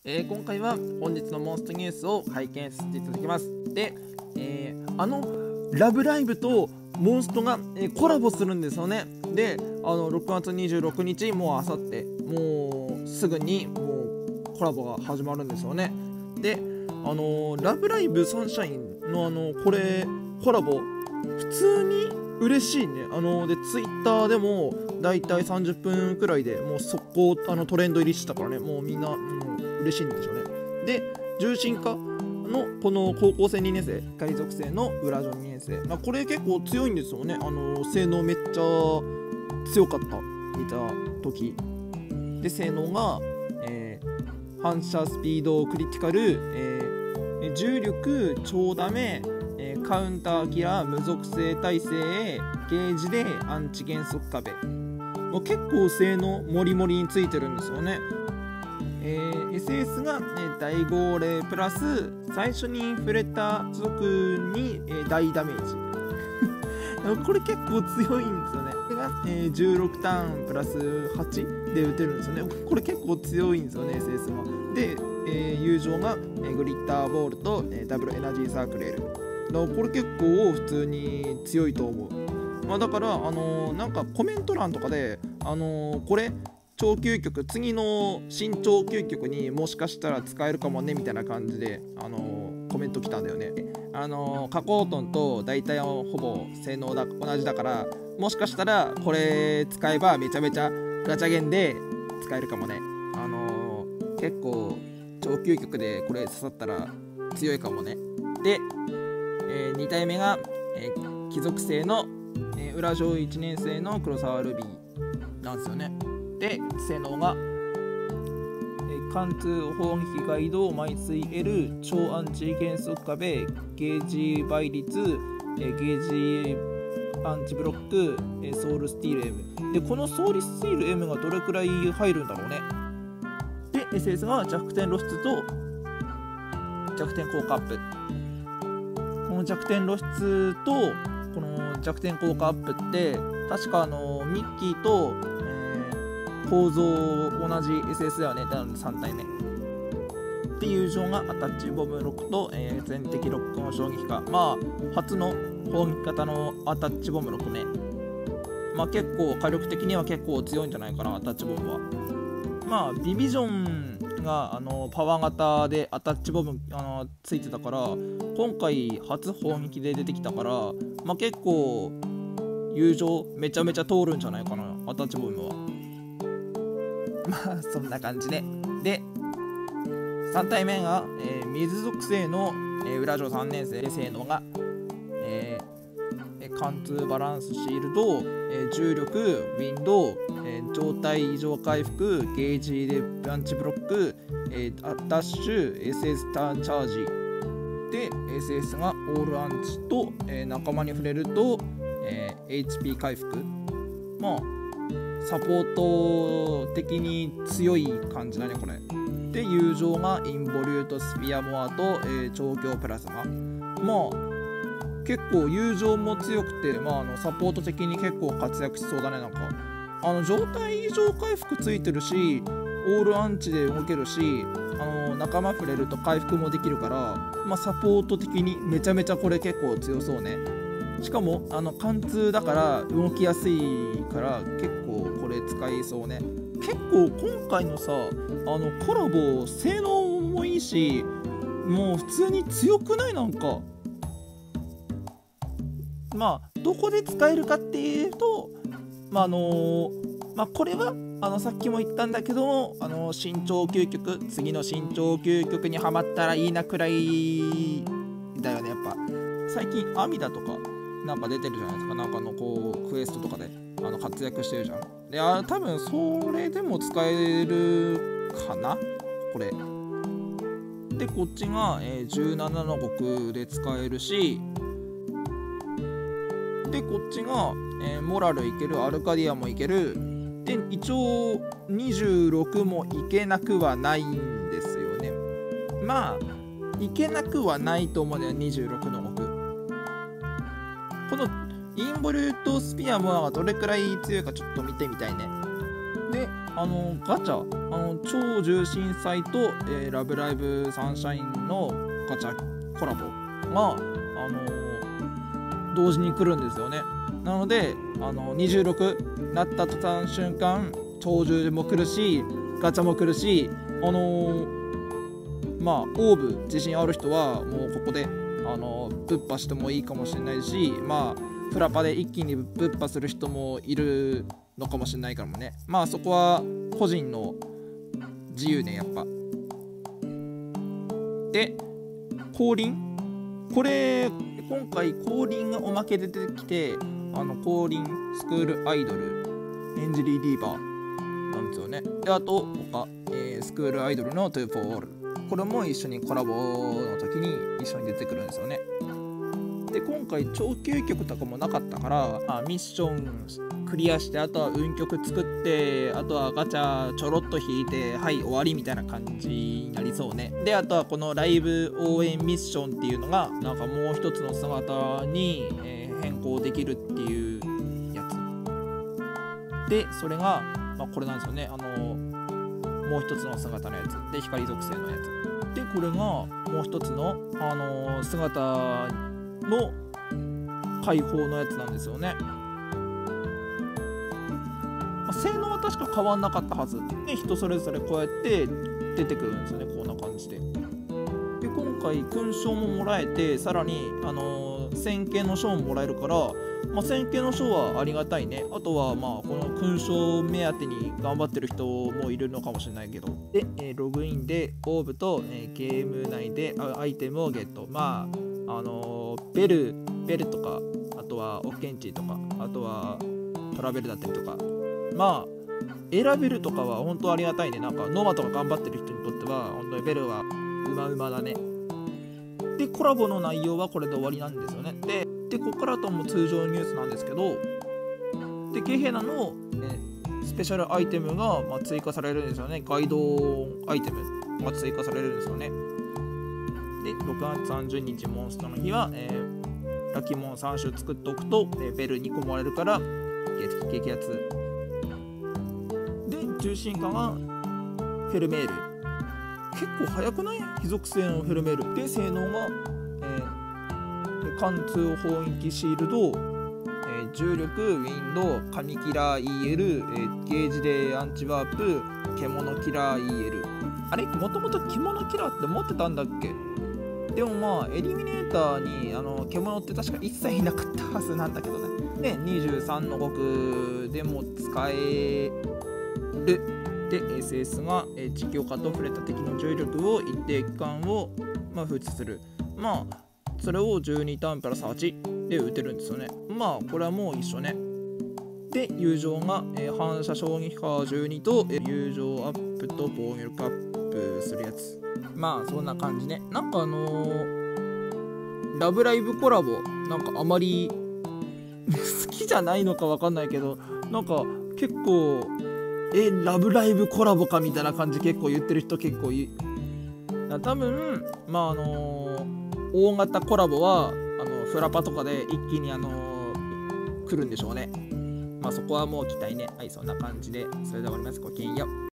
今回は本日のモンストニュースを拝見させていただきます。で、ラブライブとモンストが、コラボするんですよね。で、6月26日、もうあさって、もうすぐにもうコラボが始まるんですよね。で、ラブライブサンシャインのこれコラボ、普通に嬉しいね。で、ツイッターでもだいたい30分くらいでもう速攻トレンド入りしたからね、もうみんな、嬉しいんでしょうね。で、重心化のこの高校生2年生、光属性のウラジョン2年生、これ結構強いんですよね。性能めっちゃ強かった、見た時で。性能が、反射スピードクリティカル、重力超ダメ、カウンターキラー無属性耐性、ゲージでアンチ減速壁、もう結構性能モリモリについてるんですよね。SS が、大号令プラス最初に触れた族に、大ダメージこれ結構強いんですよね。これが、16ターンプラス8で打てるんですよね。これ結構強いんですよね、SS は。で、友情が、グリッターボールと、ダブルエナジーサークル L。これ結構普通に強いと思う。だからなんかコメント欄とかでこれ超究極、次の新超究極にもしかしたら使えるかもねみたいな感じでコメント来たんだよね。加工トンと大体ほぼ性能同じだから、もしかしたらこれ使えばめちゃめちゃガチャゲンで使えるかもね。結構超究極でこれ刺さったら強いかもね。で、2体目が、貴族性の、裏上1年生の黒沢ルビーなんですよね。で、性能が、貫通砲撃ガイド毎水 L 超アンチ減速壁ゲージ倍率、ゲージアンチブロック、ソウルスティール M で、このソウルスティール M がどれくらい入るんだろうね。で、 SS が弱点露出と弱点効果アップ。この弱点露出とこの弱点効果アップって確かミッキーと、構造同じ SS だよね。3体目で、友情がアタッチボム6と、全敵ロックの衝撃化、初の砲撃型のアタッチボム6ね。結構火力的には結構強いんじゃないかな、アタッチボムは。ビビジョンがパワー型でアタッチボムついてたから、今回初砲撃で出てきたから、結構友情めちゃめちゃ通るんじゃないかな、アタッチボムは。そんな感じで。で、3体目が、水属性の、裏上3年生、性能が、貫通バランスシールド、重力ウィンドウ、状態異常回復ゲージでアンチブロック、ダッシュ SS ターンチャージで、 SS がオールアンチと、仲間に触れると、HP 回復。サポート的に強い感じだねこれ。で、友情がインボリュートスピアモアと、調教プラズマ。結構友情も強くて、サポート的に結構活躍しそうだね。なんか状態異常回復ついてるし、オールアンチで動けるし、仲間触れると回復もできるから、サポート的にめちゃめちゃこれ結構強そうね。しかも貫通だから動きやすいから結構これ使いそうね。結構今回のさコラボ性能もいいし、もう普通に強くない？なんかどこで使えるかっていうと、これはさっきも言ったんだけど、新超究極、次の新超究極にはまったらいいなくらいだよね。やっぱ最近アミダとかなんか出てるじゃないですか。なんかこうクエストとかで活躍してるじゃん。で、多分それでも使えるかなこれで。こっちが、17の極で使えるし、でこっちが、モラルいける、アルカディアもいける。で一応26もいけなくはないんですよね。いけなくはないと思うんだよ、26の極。このインボリュートスピアモアがどれくらい強いかちょっと見てみたいね。で、 ガチャ超重心祭と、ラブライブサンシャインのガチャコラボが、同時に来るんですよね。なので26なった途端瞬間超重も来るしガチャも来るし、オーブ自信ある人はもうここでぶっ破してもいいかもしれないし、フラパで一気にぶっ破する人もいるのかもしれないからもね。そこは個人の自由ね、やっぱ。で降臨、これ今回降臨がおまけで出てきて、降臨スクールアイドルエンジェリー・ディーバーなんですよね。であと他、スクールアイドルのトゥー・フォール、これも一緒にコラボの時に一緒に出てくるんですよね。で今回超究極とかもなかったから、ミッションクリアして、あとは運曲作って、あとはガチャちょろっと引いてはい終わりみたいな感じになりそうね。であとはこのライブ応援ミッションっていうのがなんかもう一つの姿に、変更できるっていうやつで、それが、これなんですよね。もう一つの姿のやつで、光属性のやつで、これがもう一つの、姿の解放のやつなんですよね。性能は確か変わんなかったはずで、人それぞれこうやって出てくるんですよね、こんな感じで。で今回勲章ももらえて、さらに1000系の賞ももらえるから、1000系の賞はありがたいね。あとはこの勲章目当てに頑張ってる人もいるのかもしれないけど。で、ログインでオーブと、ゲーム内でアイテムをゲット。ベルとか、あとはオッケンチーとか、あとはトラベルだったりとか、選べるとかは本当ありがたいね。なんかノマとか頑張ってる人にとっては本当にベルはうまだね。でコラボの内容はこれで終わりなんですよね。でここからとも通常ニュースなんですけど、でゲヘナの、スペシャルアイテムが、追加されるんですよね。ガイドアイテムが追加されるんですよね。で6月30日モンストの日は、ラッキーモン3種作っておくと、ベル2個もらえるから激アツで、重心化がフェルメール、結構速くない？非属性のフェルメールで、性能が、貫通砲撃シールド、重力ウィンド神キラー EL、ゲージでアンチワープ獣キラー EL、 あれもともと獣キラーって持ってたんだっけ？でもエリミネーターに獣って確か一切いなかったはずなんだけどね。で23の極でも使える。で SS が実況化と触れた敵の重力を一定期間を封じする。それを12ターンプラス8で打てるんですよね。これはもう一緒ね。で友情が反射衝撃波12と友情アップと防御力アップするやつ。そんな感じね。なんかラブライブコラボなんかあまり好きじゃないのかわかんないけど、なんか結構ラブライブコラボかみたいな感じ結構言ってる人結構多分大型コラボはフラパとかで一気に来るんでしょうね。そこはもう期待ね。はい、そんな感じでそれでは終わります。ごきげんよう。